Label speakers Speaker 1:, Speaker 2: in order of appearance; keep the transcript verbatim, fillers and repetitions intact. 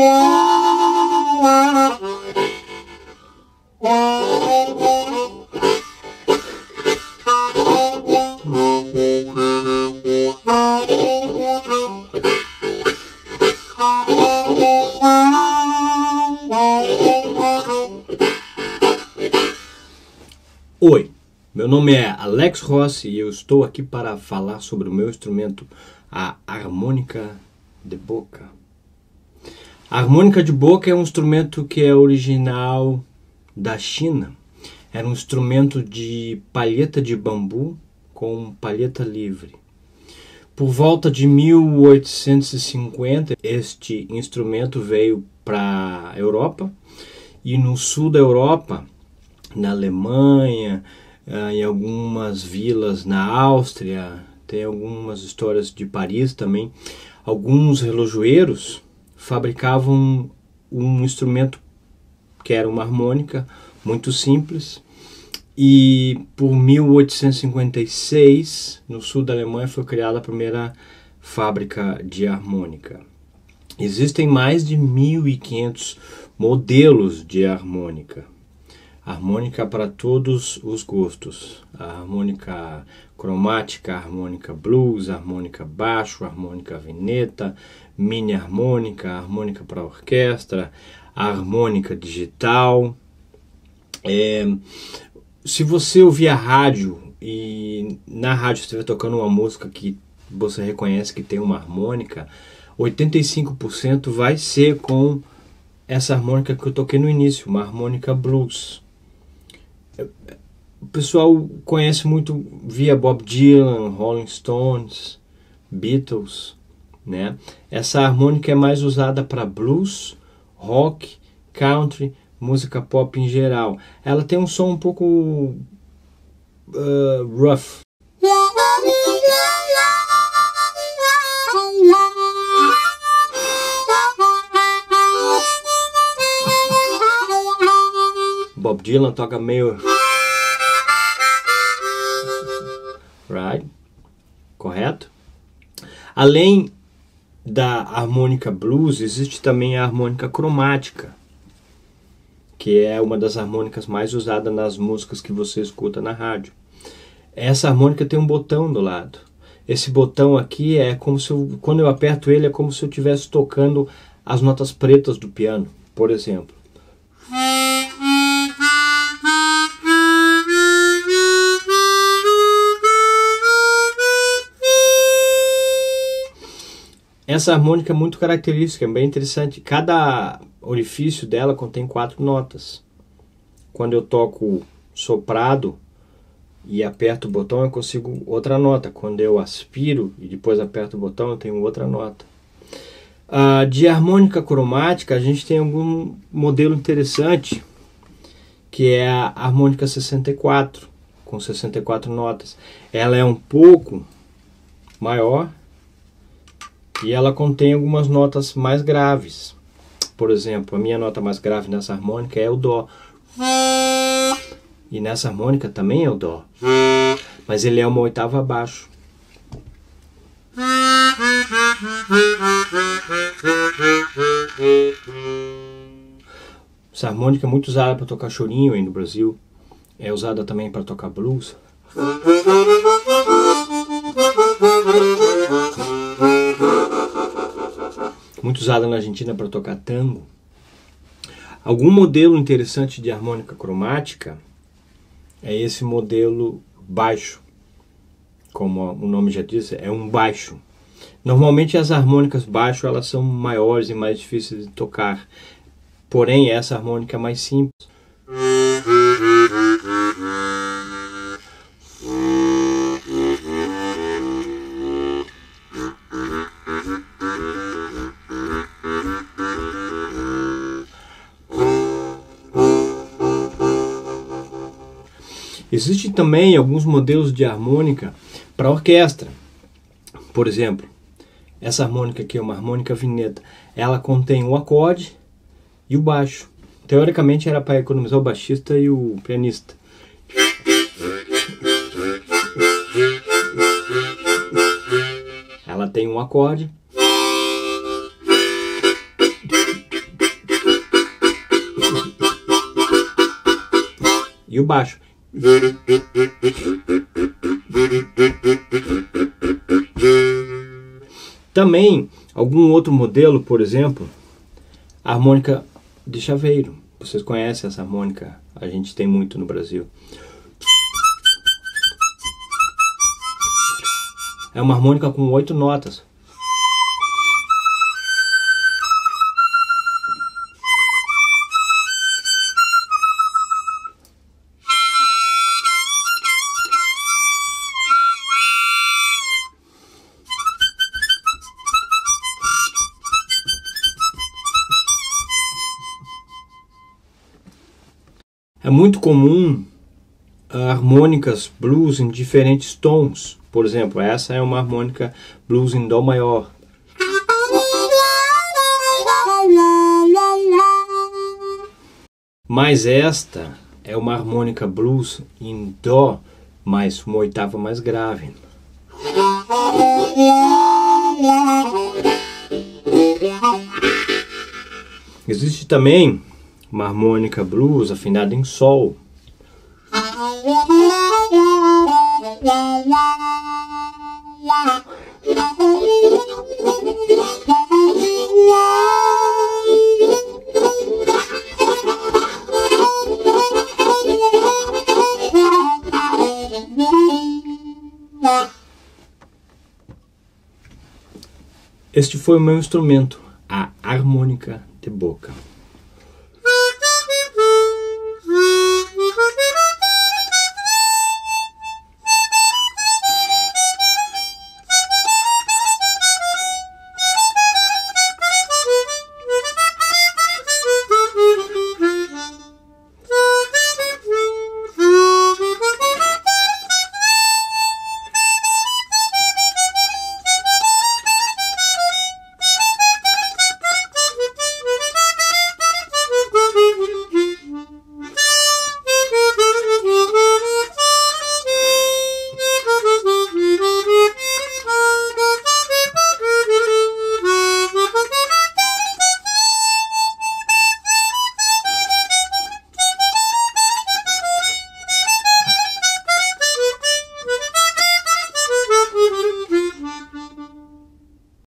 Speaker 1: Oi, meu nome é Alex Rossi e eu estou aqui para falar sobre o meu instrumento, a harmônica de boca. A harmônica de boca é um instrumento que é original da China. Era um instrumento de palheta de bambu com palheta livre. Por volta de mil oitocentos e cinquenta, este instrumento veio para a Europa e no sul da Europa, na Alemanha, em algumas vilas na Áustria, tem algumas histórias de Paris também. Alguns relojoeiros fabricavam um instrumento que era uma harmônica muito simples, e por mil oitocentos e cinquenta e seis, no sul da Alemanha, foi criada a primeira fábrica de harmônica. Existem mais de mil e quinhentos modelos de harmônica. Harmônica para todos os gostos, a harmônica cromática, a harmônica blues, a harmônica baixo, a harmônica vineta, mini harmônica, a harmônica para orquestra, a harmônica digital. É, se você ouvir a rádio e na rádio você estiver tocando uma música que você reconhece que tem uma harmônica, oitenta e cinco por cento vai ser com essa harmônica que eu toquei no início, uma harmônica blues. O pessoal conhece muito via Bob Dylan, Rolling Stones, Beatles, né? Essa harmônica é mais usada para blues, rock, country, música pop em geral. Ela tem um som um pouco uh, rough. Bob Dylan toca meio... Right? Correto? Além da harmônica blues, existe também a harmônica cromática, que é uma das harmônicas mais usadas nas músicas que você escuta na rádio. Essa harmônica tem um botão do lado. Esse botão aqui é como se eu, quando eu aperto ele, é como se eu estivesse tocando as notas pretas do piano, por exemplo. Essa harmônica é muito característica, é bem interessante. Cada orifício dela contém quatro notas. Quando eu toco soprado e aperto o botão, eu consigo outra nota. Quando eu aspiro e depois aperto o botão, eu tenho outra nota. Uh, de harmônica cromática, a gente tem algum modelo interessante, que é a harmônica sessenta e quatro, com sessenta e quatro notas. Ela é um pouco maior e ela contém algumas notas mais graves. Por exemplo, a minha nota mais grave nessa harmônica é o Dó. E nessa harmônica também é o Dó. Mas ele é uma oitava abaixo. Essa harmônica é muito usada para tocar chorinho aí no Brasil. É usada também para tocar blues. Muito usada na Argentina para tocar tango. Algum modelo interessante de harmônica cromática é esse modelo baixo. Como o nome já diz, é um baixo. Normalmente as harmônicas baixo elas são maiores e mais difíceis de tocar. Porém, essa harmônica é mais simples. Existem também alguns modelos de harmônica para orquestra. Por exemplo, essa harmônica aqui é uma harmônica vineta. Ela contém o acorde e o baixo. Teoricamente era para economizar o baixista e o pianista. Ela tem um acorde E o baixo. Também, algum outro modelo, por exemplo, a harmônica de chaveiro. Vocês conhecem essa harmônica? A gente tem muito no Brasil. É uma harmônica com oito notas. É muito comum uh, harmônicas blues em diferentes tons. Por exemplo, essa é uma harmônica blues em dó maior. Mas esta é uma harmônica blues em dó, mais uma oitava mais grave. Existe também uma harmônica blues afinada em sol. Este foi o meu instrumento, a harmônica de boca.